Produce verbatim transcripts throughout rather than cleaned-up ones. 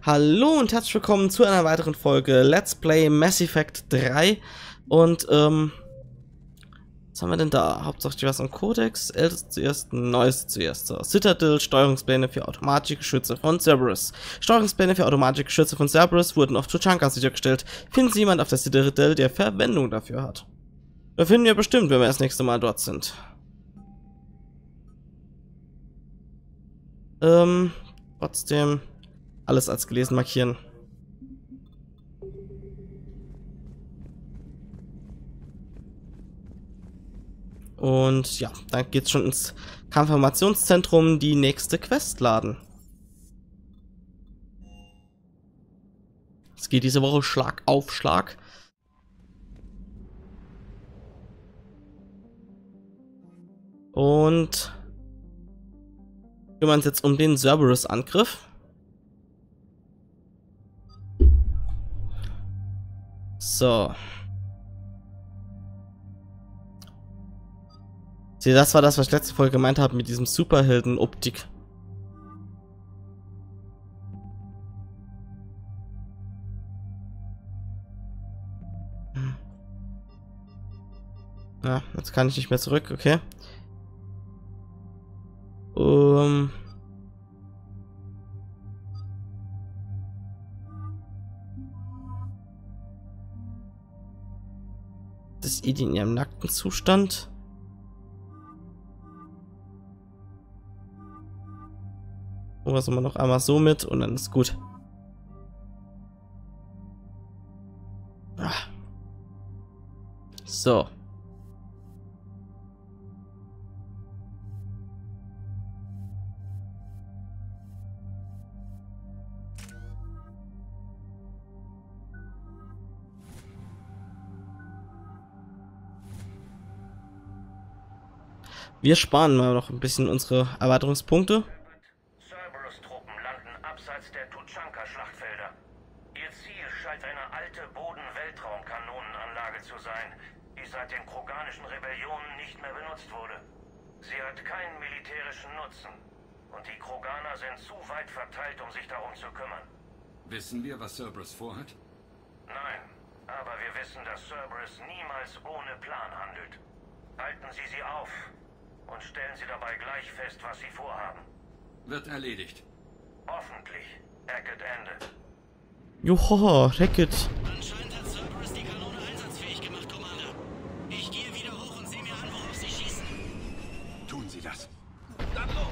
Hallo und herzlich willkommen zu einer weiteren Folge Let's Play Mass Effect drei. Und, ähm, was haben wir denn da? Hauptsächlich was am Codex, älteste zuerst, neueste zuerst. So, Citadel, Steuerungspläne für automatische Geschütze von Cerberus. Steuerungspläne für automatische Geschütze von Cerberus wurden auf Tuchanka sichergestellt. Finden Sie jemand auf der Citadel, der Verwendung dafür hat? Das finden wir bestimmt, wenn wir das nächste Mal dort sind. Ähm, trotzdem alles als gelesen markieren. Und ja, dann geht's schon ins Kampfinformationszentrum, die nächste Quest laden. Es geht diese Woche Schlag auf Schlag. Und kümmern uns jetzt um den Cerberus-Angriff. So. Sieh, das war das, was ich letzte Folge gemeint habe mit diesem Superhelden-Optik. Hm. Ja, jetzt kann ich nicht mehr zurück, okay. Um. Das Idi in ihrem nackten Zustand. Oh, was immer noch einmal so mit und dann ist gut. Ah. So. Wir sparen mal noch ein bisschen unsere Erweiterungspunkte. Cerberus-Truppen landen abseits der Tuchanka-Schlachtfelder. Ihr Ziel scheint eine alte Boden-Weltraum-Kanonenanlage zu sein, die seit den kroganischen Rebellionen nicht mehr benutzt wurde. Sie hat keinen militärischen Nutzen und die Kroganer sind zu weit verteilt, um sich darum zu kümmern. Wissen wir, was Cerberus vorhat? Nein, aber wir wissen, dass Cerberus niemals ohne Plan handelt. Halten Sie sie auf und stellen Sie dabei gleich fest, was Sie vorhaben. Wird erledigt. Hoffentlich. Hackett Ende. Joho, Hackett. Anscheinend hat Cerberus die Kanone einsatzfähig gemacht, Commander. Ich gehe wieder hoch und sehe mir an, worauf sie schießen. Tun Sie das. Dann los!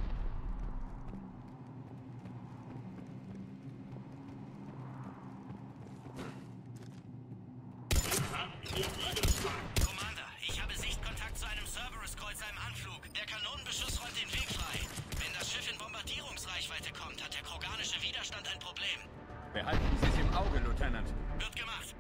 Commander, ich habe Sichtkontakt zu einem Cerberus-Kreuzer im Anflug. Der Kanonenbeschuss räumt den Weg frei. Wenn das Schiff in Bombardierungsreichweite kommt, hat der kroganische Widerstand ein Problem. Behalten Sie es im Auge, Lieutenant. Wird gemacht.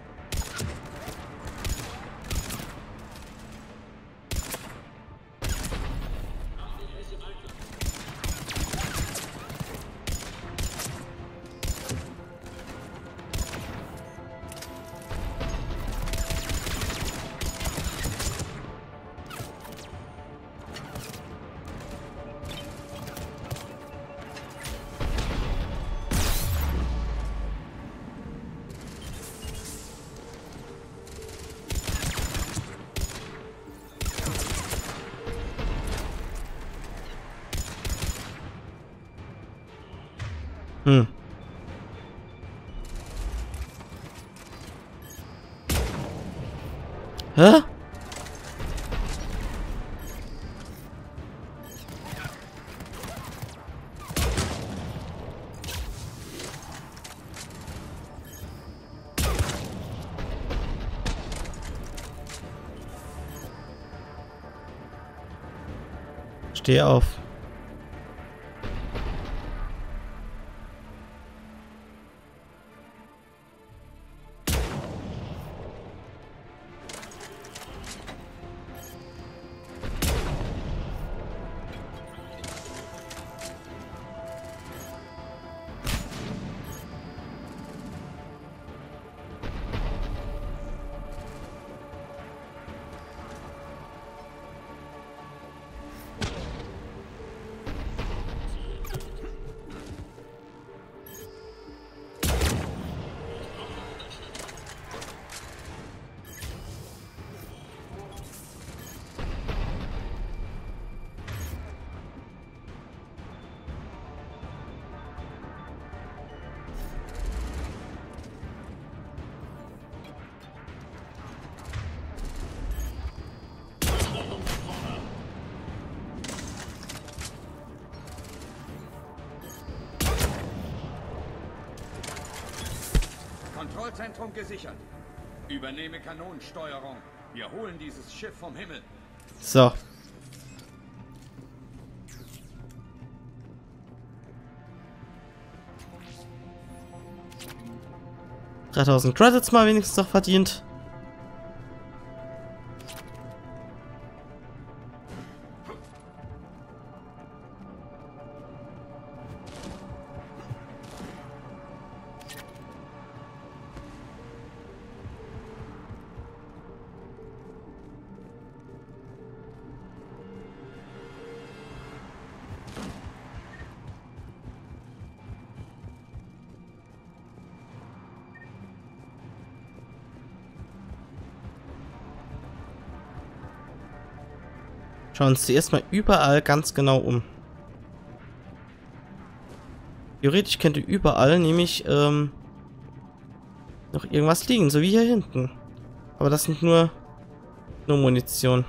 Hm. Hä? Steh auf. Kontrollzentrum gesichert. Übernehme Kanonensteuerung. Wir holen dieses Schiff vom Himmel. So. dreitausend Credits mal wenigstens noch verdient. Schauen uns zuerst mal überall ganz genau um. Theoretisch könnte überall nämlich ähm, noch irgendwas liegen, so wie hier hinten. Aber das sind nur, nur Munition.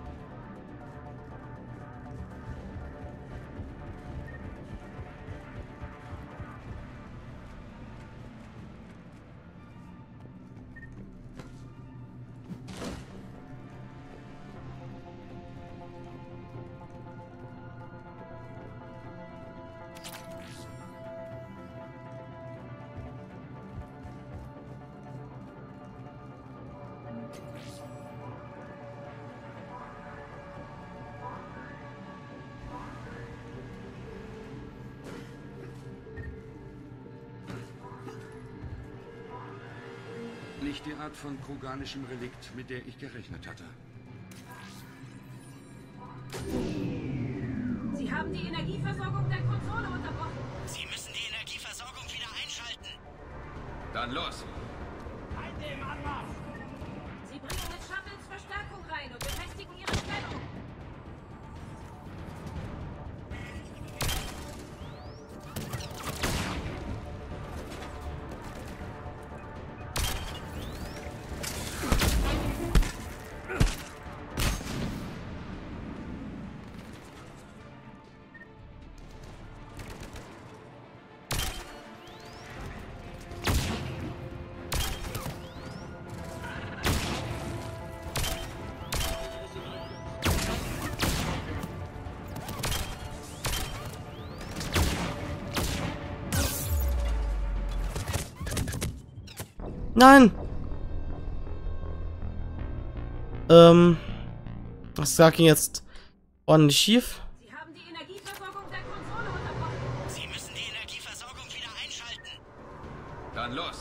Nicht die Art von kroganischem Relikt, mit der ich gerechnet hatte. Sie haben die Energieversorgung der Konsole unterbrochen. Sie müssen die Energieversorgung wieder einschalten. Dann los! Sie bringen mit Shuttles Verstärkung rein und befestigen ihre Stellung. Nein! Ähm. Das ging jetzt ordentlich schief. Sie haben die Energieversorgung der Konsole unterbrochen. Sie müssen die Energieversorgung wieder einschalten. Dann los!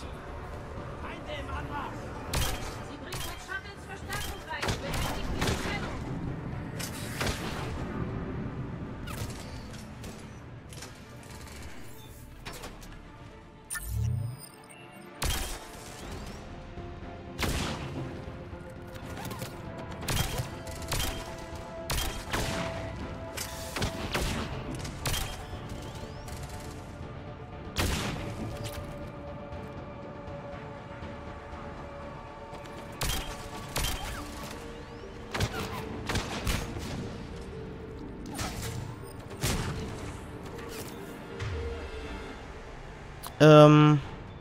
Sie bringen mit Shuttles Verstärkung rein und befestigen ihre Stellung. Ähm.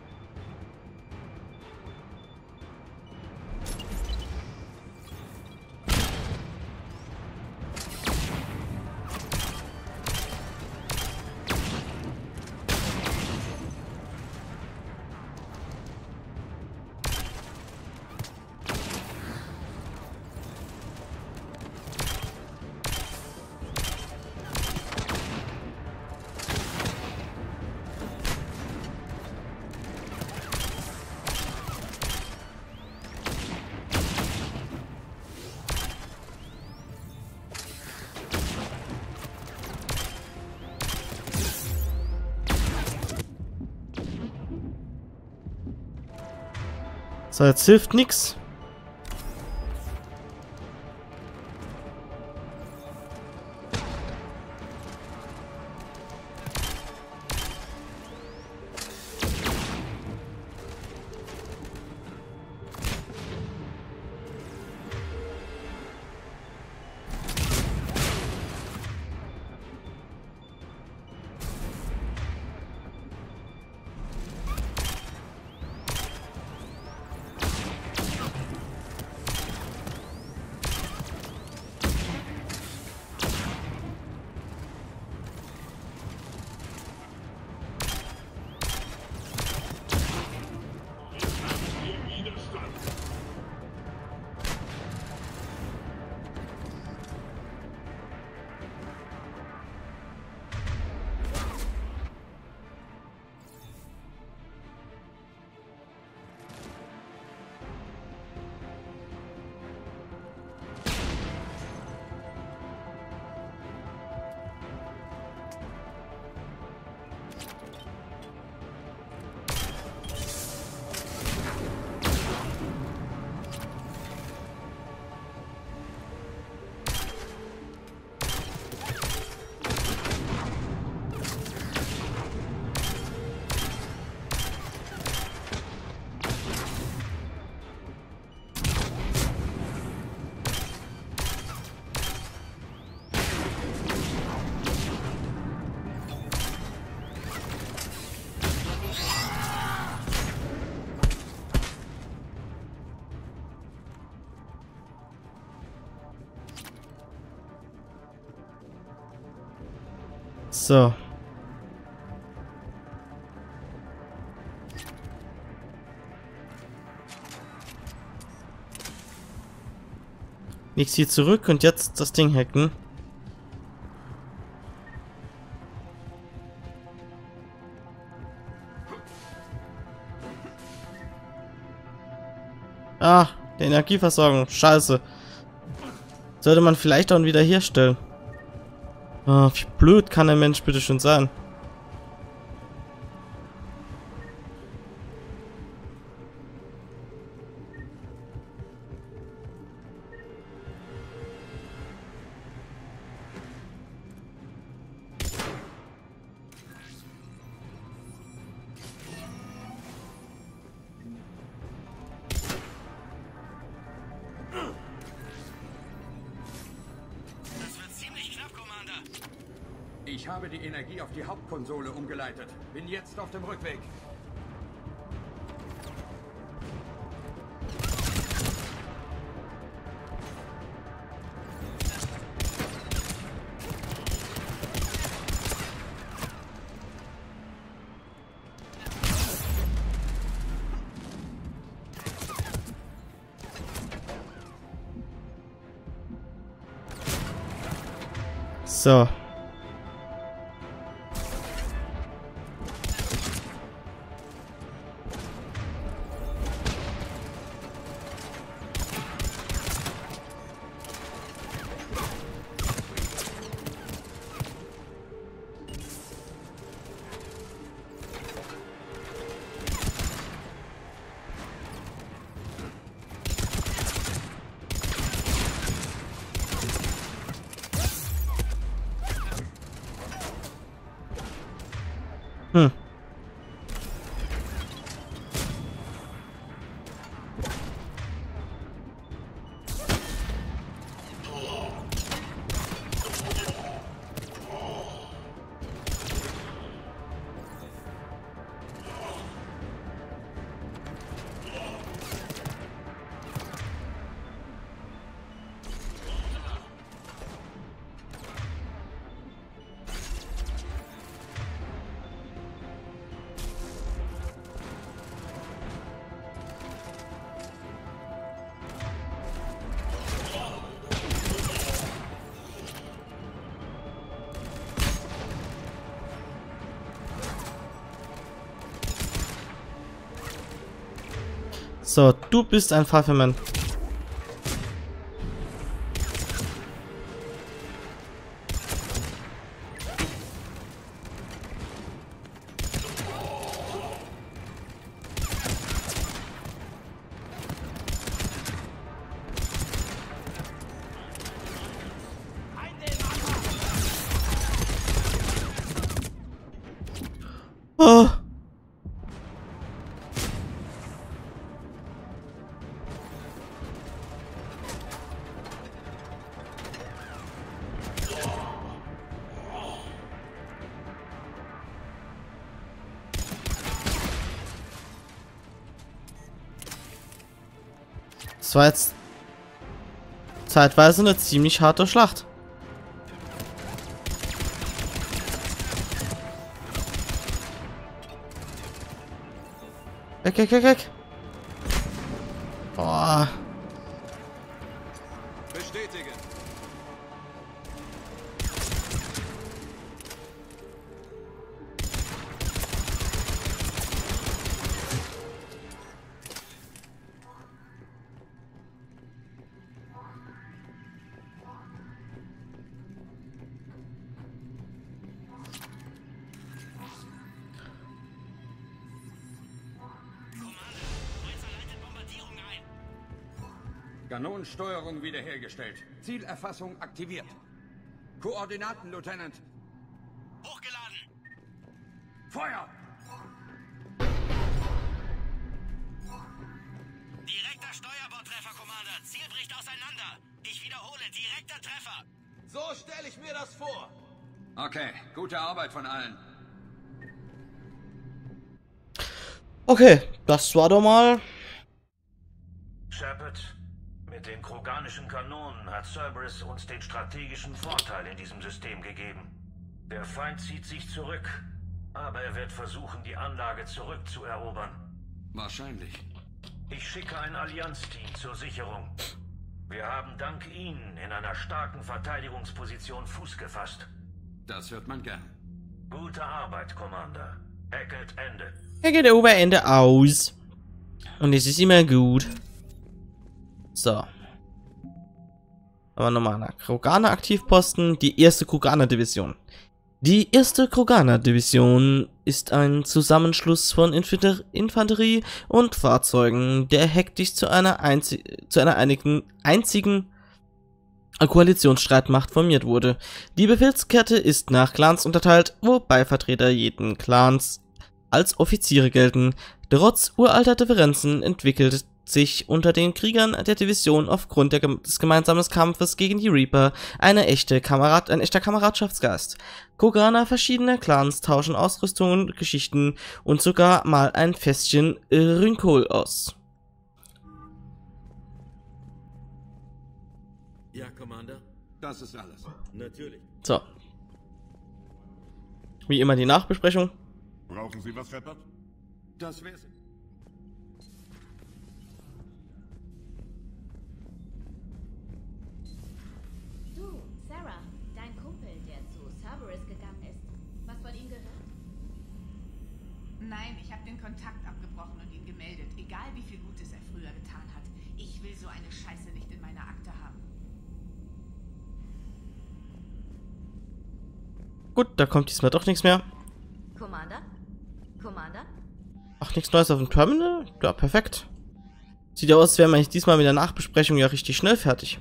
So, jetzt hilft nix. So. Ich ziehe zurück und jetzt das Ding hacken. Ah, die Energieversorgung. Scheiße. Sollte man vielleicht auch wieder herstellen. Oh, wie blöd kann der Mensch bitte schon sein? Ich habe die Energie auf die Hauptkonsole umgeleitet. Bin jetzt auf dem Rückweg. So. Hm. So, du bist ein Pfeffermann. Oh. Das war jetzt zeitweise eine ziemlich harte Schlacht. Weg, weg, weg, weg. Boah. Bestätige. Kanonensteuerung wiederhergestellt. Zielerfassung aktiviert. Koordinaten, Lieutenant. Hochgeladen. Feuer! Direkter Steuerbordtreffer, Commander. Ziel bricht auseinander. Ich wiederhole, direkter Treffer. So stelle ich mir das vor. Okay, gute Arbeit von allen. Okay, das war doch mal... Shepard, mit den kroganischen Kanonen hat Cerberus uns den strategischen Vorteil in diesem System gegeben. Der Feind zieht sich zurück, aber er wird versuchen, die Anlage zurückzuerobern. Wahrscheinlich. Ich schicke ein Allianz-Team zur Sicherung. Wir haben dank Ihnen in einer starken Verteidigungsposition Fuß gefasst. Das hört man gern. Gute Arbeit, Commander. Hackett, Ende. Er geht der Oberende aus. Und es ist immer gut. So. Aber nochmal. Kroganer Aktivposten. Die erste Kroganer Division. Die erste Kroganer Division ist ein Zusammenschluss von Infanter Infanterie und Fahrzeugen, der hektisch zu einer, einzi zu einer einigen, einzigen Koalitionsstreitmacht formiert wurde. Die Befehlskette ist nach Clans unterteilt, wobei Vertreter jeden Clans als Offiziere gelten. Trotz uralter Differenzen entwickelt sich unter den Kriegern der Division aufgrund der, des gemeinsamen Kampfes gegen die Reaper eine echte Kamerad, ein echter Kameradschaftsgeist. Kroganer verschiedener Clans tauschen Ausrüstungen, Geschichten und sogar mal ein Fässchen Rünkol aus. Ja, Commander? Das ist alles. Natürlich. So. Wie immer die Nachbesprechung. Brauchen Sie was, Shepard? Das wär's. Du, Sarah, dein Kumpel, der zu Cerberus gegangen ist. Was von ihm gehört? Nein, ich habe den Kontakt abgebrochen und ihn gemeldet. Egal wie viel Gutes er früher getan hat. Ich will so eine Scheiße nicht in meiner Akte haben. Gut, da kommt diesmal doch nichts mehr. Commander? Commander? Ach, nichts Neues auf dem Terminal? Ja, perfekt. Sieht ja aus, als wären wir diesmal mit der Nachbesprechung ja richtig schnell fertig.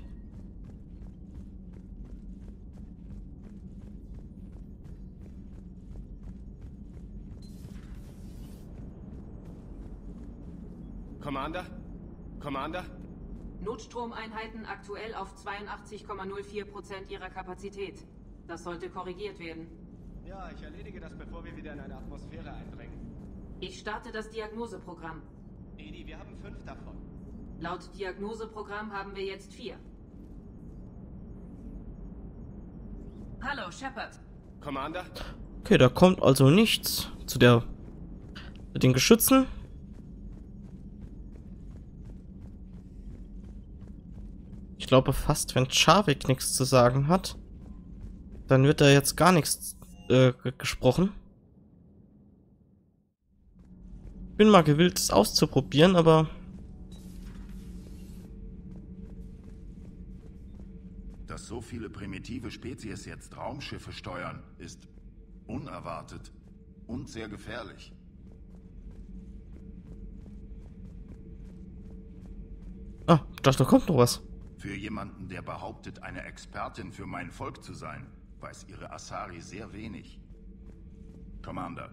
Commander? Commander? Notstromeinheiten aktuell auf zweiundachtzig Komma null vier Prozent ihrer Kapazität. Das sollte korrigiert werden. Ja, ich erledige das, bevor wir wieder in eine Atmosphäre eindringen. Ich starte das Diagnoseprogramm. Edi, wir haben fünf davon. Laut Diagnoseprogramm haben wir jetzt vier. Hallo, Shepard. Commander? Okay, da kommt also nichts zu der mit den Geschützen. Ich glaube fast, wenn Chavik nichts zu sagen hat, dann wird da jetzt gar nichts äh, gesprochen. Bin mal gewillt, es auszuprobieren, aber dass so viele primitive Spezies jetzt Raumschiffe steuern, ist unerwartet und sehr gefährlich. Ah, ich dachte, da kommt noch was. Für jemanden, der behauptet, eine Expertin für mein Volk zu sein, weiß ihre Asari sehr wenig. Commander.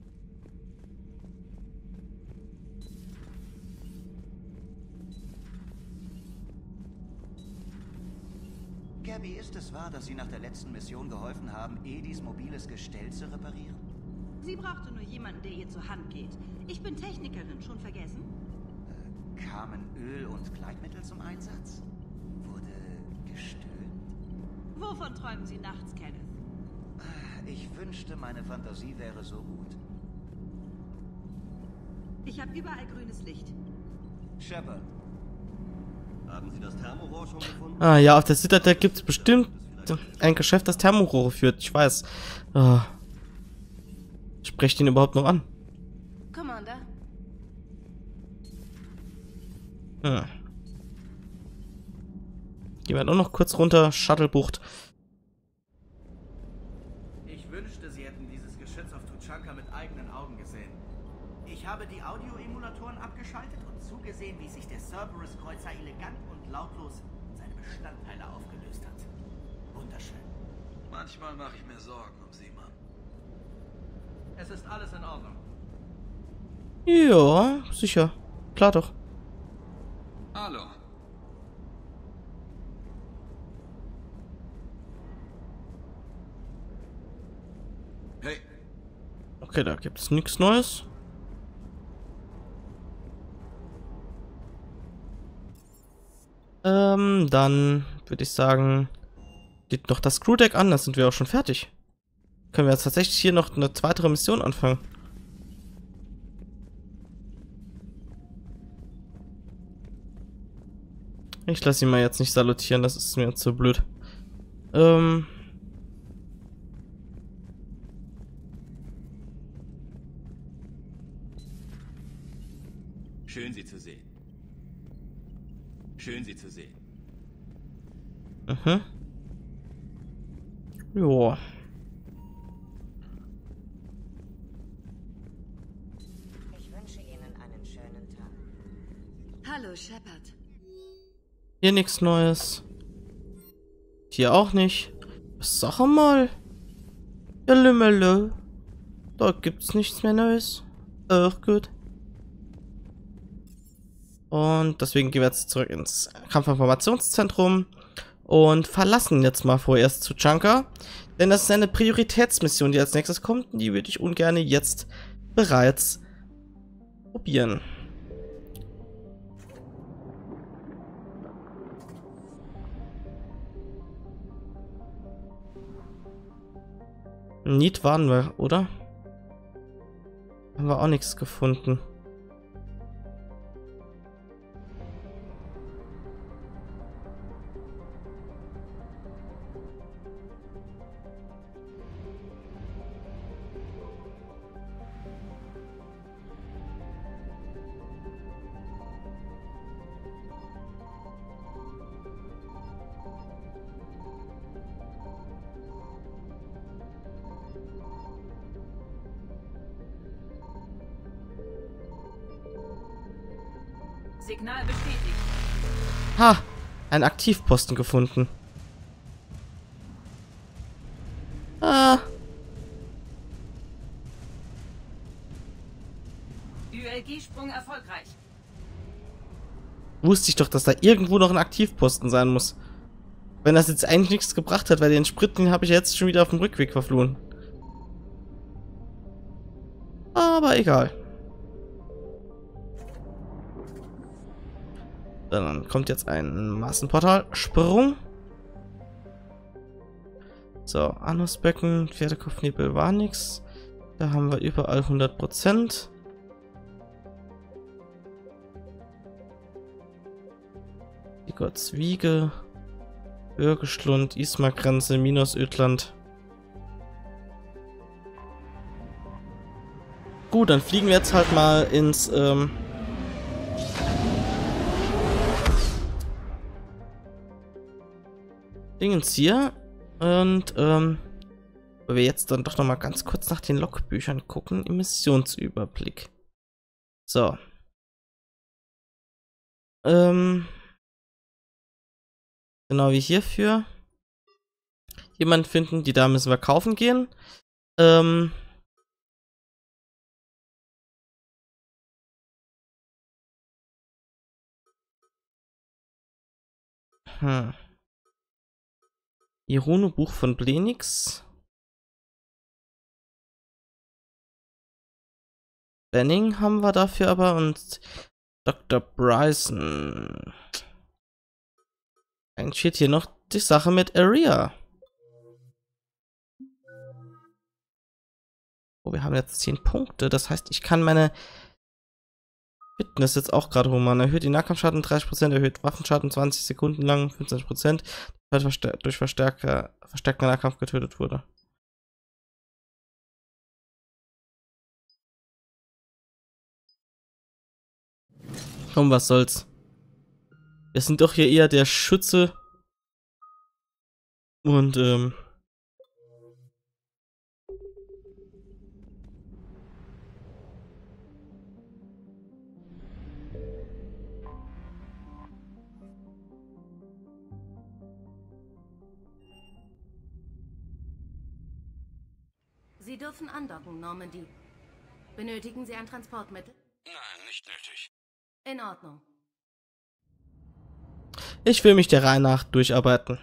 Gabby, ist es wahr, dass Sie nach der letzten Mission geholfen haben, Edis mobiles Gestell zu reparieren? Sie brauchte nur jemanden, der ihr zur Hand geht. Ich bin Technikerin, schon vergessen? Äh, kamen Öl und Gleitmittel zum Einsatz? Wurde gestöhnt? Wovon träumen Sie nachts, Kenneth? Ich wünschte, meine Fantasie wäre so gut. Ich habe überall grünes Licht. Shepard. Haben Sie das Thermorohr schon gefunden? Ah ja, auf der Citadel gibt es bestimmt ein Geschäft, das Thermorohre führt. Ich weiß. Oh. Sprecht ihn überhaupt noch an? Commander? Hm. Gehen wir doch noch kurz runter. Shuttlebucht. Ich wünschte, Sie hätten dieses Geschütz auf Tuchanka mit eigenen Augen gesehen. Ich habe die Audio-Emulatoren abgeschaltet und zugesehen, wie sich der Cerberus-Kreuzer elegant und lautlos in seine Bestandteile aufgelöst hat. Wunderschön. Manchmal mache ich mir Sorgen um Sie, Mann. Es ist alles in Ordnung. Ja, sicher. Klar doch. Hallo. Hey. Okay, da gibt es nichts Neues. Ähm, dann würde ich sagen, geht noch das Crewdeck an, da sind wir auch schon fertig. können wir jetzt tatsächlich hier noch eine weitere Mission anfangen. Ich lasse ihn mal jetzt nicht salutieren, das ist mir jetzt so blöd. Ähm... Schön, Sie zu sehen. Schön, Sie zu sehen. Mhm. Joa. Ich wünsche Ihnen einen schönen Tag. Hallo, Shepard. Hier nichts Neues. Hier auch nicht. Sag mal. Ja, Lümmele. Da gibt's nichts mehr Neues. Ach, gut. Und deswegen gehen wir jetzt zurück ins Kampfinformationszentrum und verlassen jetzt mal vorerst Tuchanka. Denn das ist eine Prioritätsmission, die als nächstes kommt. Und die würde ich ungern jetzt bereits probieren. Niet waren wir, oder? Haben wir auch nichts gefunden. Signal bestätigt. Ha! Ein Aktivposten gefunden. Ah. Ü L G-Sprung erfolgreich. Wusste ich doch, dass da irgendwo noch ein Aktivposten sein muss. Wenn das jetzt eigentlich nichts gebracht hat, weil den Sprit, den habe ich jetzt schon wieder auf dem Rückweg verflohen. Aber egal. Dann kommt jetzt ein Massenportalsprung. So, Anusbecken, Pferdekopfnebel war nix. Da haben wir überall hundert Prozent. Igortswiege, Bürgeschlund, Ismar-Grenze, Minus-Ödland. Gut, dann fliegen wir jetzt halt mal ins ähm, Dingens hier. Und ähm, weil wir jetzt dann doch noch mal ganz kurz nach den Logbüchern gucken im Missionsüberblick. So. Ähm, genau wie hierfür. Jemanden finden, die da müssen wir kaufen gehen. Ähm, hm. Irono-Buch von Blenix. Benning haben wir dafür aber und Doktor Bryson. Dann steht hier noch die Sache mit Area. Oh, wir haben jetzt zehn Punkte. Das heißt, ich kann meine Fitness jetzt auch gerade holen. Man erhöht die Nahkampfschaden dreißig Prozent, erhöht Waffenschaden zwanzig Sekunden lang, fünfzehn Prozent, weil verstär durch Verstärker, verstärkter Nahkampf getötet wurde. Komm, was soll's. Wir sind doch hier eher der Schütze. Und, ähm... Sie dürfen andocken, Normandy. Benötigen Sie ein Transportmittel? Nein, nicht nötig. In Ordnung. Ich will mich der Reihe nach durcharbeiten.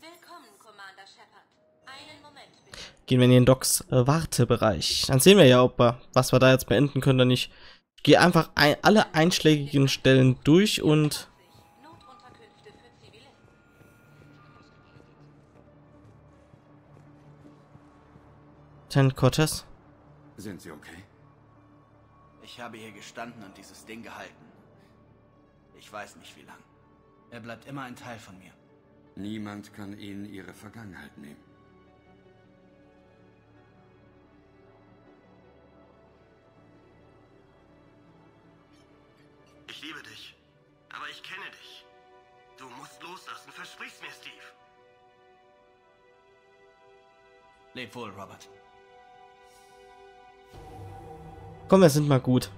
Willkommen, Commander Shepard. Einen Moment bitte. Gehen wir in den Docks äh, Wartebereich. Dann sehen wir ja, ob wir, was wir da jetzt beenden können oder nicht. Ich gehe einfach ein, alle einschlägigen Stellen durch und... Lieutenant Cortez? Sind Sie okay? Ich habe hier gestanden und dieses Ding gehalten. Ich weiß nicht wie lang. Er bleibt immer ein Teil von mir. Niemand kann Ihnen Ihre Vergangenheit nehmen. Ich liebe dich, aber ich kenne dich. Du musst loslassen, versprich's mir, Steve. Leb wohl, Robert. Komm, wir sind mal gut.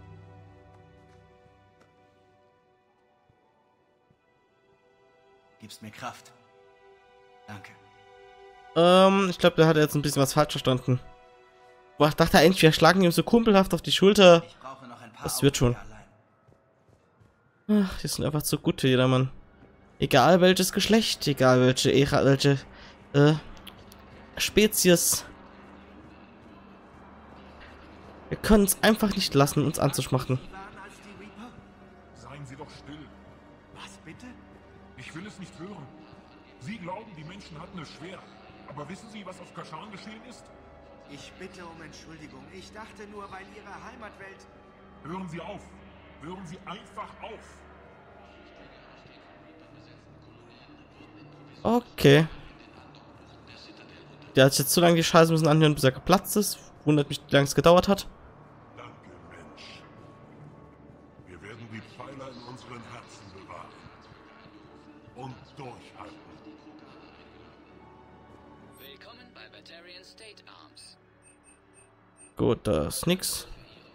Gibst mir Kraft. Danke. Ähm, ich glaube, der hat jetzt ein bisschen was falsch verstanden. Boah, ich dachte eigentlich, wir schlagen ihm so kumpelhaft auf die Schulter. Ich brauche noch ein paar Das wird schon. Ach, die sind einfach zu gut für jedermann. Egal welches Geschlecht, egal welche Ära, welche äh, Spezies. Wir können es einfach nicht lassen, uns anzuschmachten. Seien Sie doch still. Was bitte? Ich will es nicht hören. Sie glauben, die Menschen hatten es schwer. Aber wissen Sie, was auf Kashan geschehen ist? Ich bitte um Entschuldigung. Ich dachte nur, weil Ihre Heimatwelt... Hören Sie auf. Hören Sie einfach auf. Okay. Der hat jetzt zu lange die Scheiße müssen anhören, bis er geplatzt ist. Wundert mich, wie lange es gedauert hat. Danke, Mensch. Wir werden die Pfeiler in unseren Herzen bewahren. Und durchhalten. Willkommen bei Batarian State Arms. Gut, das ist nix.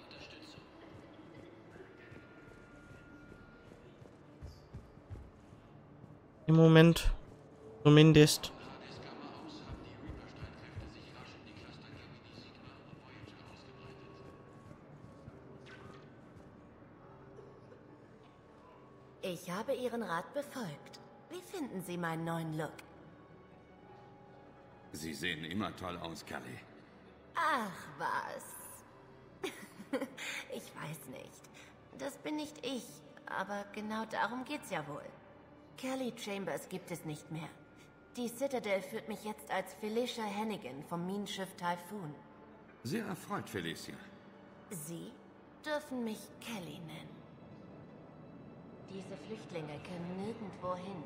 Im Moment. Zumindest. Ich habe Ihren Rat befolgt. Wie finden Sie meinen neuen Look? Sie sehen immer toll aus, Kelly. Ach, was? Ich weiß nicht. Das bin nicht ich. Aber genau darum geht's ja wohl. Kelly Chambers gibt es nicht mehr. Die Citadel führt mich jetzt als Felicia Hannigan vom Minenschiff Typhoon. Sehr erfreut, Felicia. Sie dürfen mich Kelly nennen. Diese Flüchtlinge können nirgendwo hin.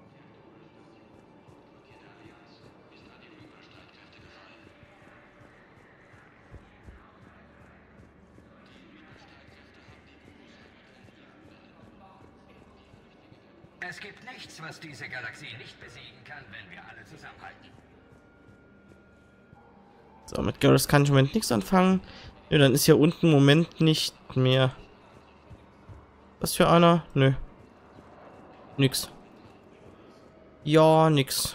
Es gibt nichts, was diese Galaxie nicht besiegen kann, wenn wir alle zusammenhalten. So, mit Garrus kann ich im Moment nichts anfangen. Nö, dann ist hier unten im Moment nicht mehr. Was für einer? Nö. Nix. Ja, nix.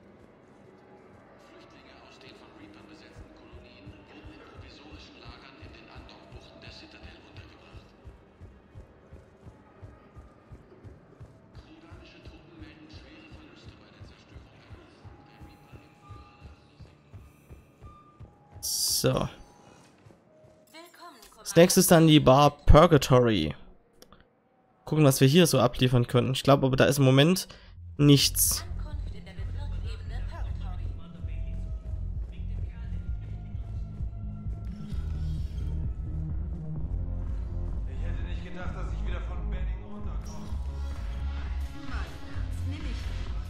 So. Als nächstes dann die Bar Purgatory. Gucken, was wir hier so abliefern können. Ich glaube aber, da ist im Moment nichts. Ich hätte nicht gedacht, dass ich wieder von Benning runterkomme. Mann, das nehme ich.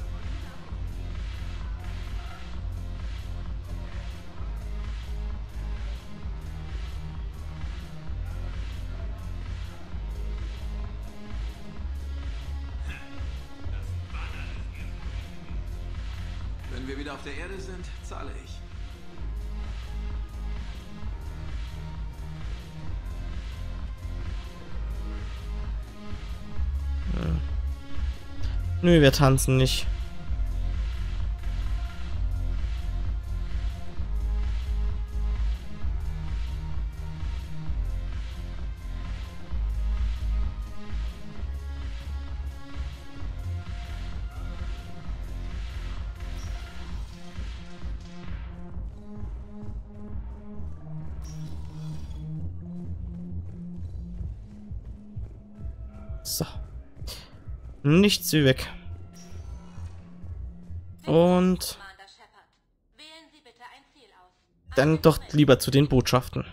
Wenn wir wieder auf der Erde sind, zahle ich. Hm. Nö, wir tanzen nicht. So. Nichts wie weg. Und dann doch lieber zu den Botschaften.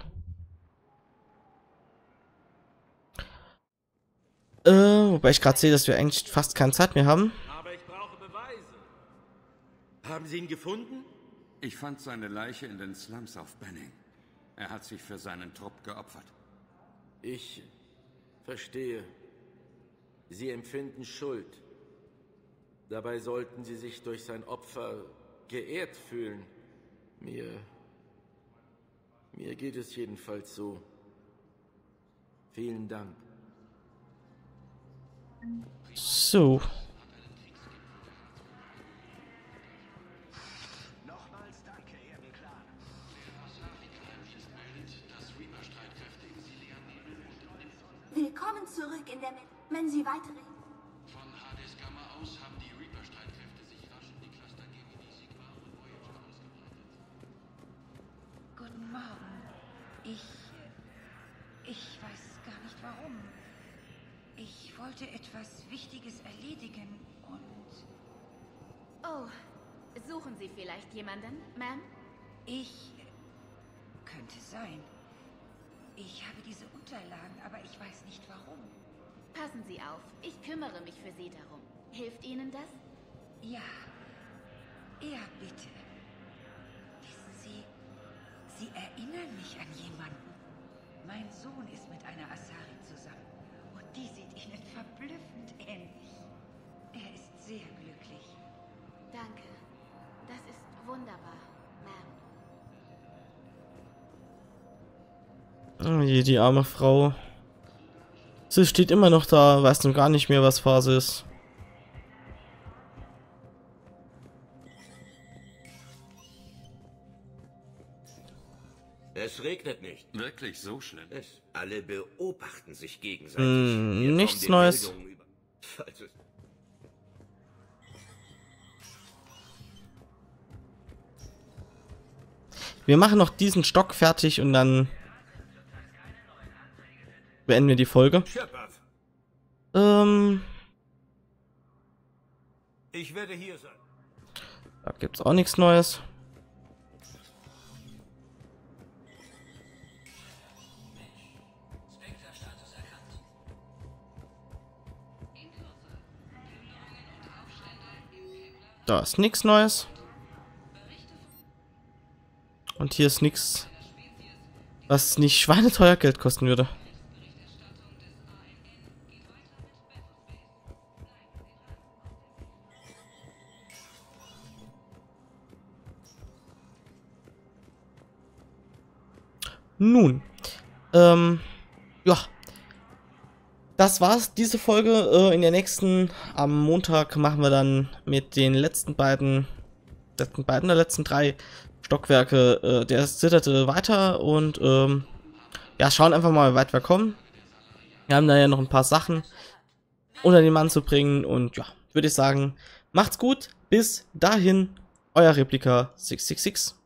Äh, wobei ich gerade sehe, dass wir eigentlich fast keine Zeit mehr haben. Aber ich brauche Beweise. Haben Sie ihn gefunden? Ich fand seine Leiche in den Slums auf Benning. Er hat sich für seinen Trupp geopfert. Ich verstehe. Sie empfinden Schuld. Dabei sollten Sie sich durch sein Opfer geehrt fühlen. Mir... Mir geht es jedenfalls so. Vielen Dank. So. Nochmals danke, Erdenklar. Willkommen zurück in der... Wenn Sie weiterreden. Von Hades Gamma aus haben die Reaper-Streitkräfte sich rasch in die Cluster gegen die Sigmar und Voyager ausgebreitet. Guten Morgen. Ich... Ich weiß gar nicht warum. Ich wollte etwas Wichtiges erledigen und... Oh, suchen Sie vielleicht jemanden, Ma'am? Ich... Könnte sein. Ich habe diese Unterlagen, aber ich weiß nicht warum. Passen Sie auf, ich kümmere mich für Sie darum. Hilft Ihnen das? Ja. Ja, bitte. Wissen Sie, Sie erinnern mich an jemanden. Mein Sohn ist mit einer Asari zusammen und die sieht Ihnen verblüffend ähnlich. Er ist sehr glücklich. Danke. Das ist wunderbar, Ma'am. Oh je, die arme Frau. Sie steht immer noch da, weiß nun gar nicht mehr, was Phase ist. Es regnet nicht. Wirklich so schlimm? Es, alle beobachten sich gegenseitig. Hm, nichts Neues. Falls es Wir machen noch diesen Stock fertig und dann beenden wir die Folge. Ähm, Ich werde hier sein. da gibt's auch nichts Neues. Da ist nichts Neues. Und hier ist nichts, was nicht schweineteuer Geld kosten würde. Nun, ähm, ja, das war's, diese Folge. Äh, in der nächsten, am Montag, machen wir dann mit den letzten beiden, letzten beiden der letzten drei Stockwerke äh, der Citadel weiter und ähm, ja, schauen einfach mal, wie weit wir kommen. Wir haben da ja noch ein paar Sachen unter den Mann zu bringen und ja, würde ich sagen, macht's gut, bis dahin, euer Replika sechs sechs sechs.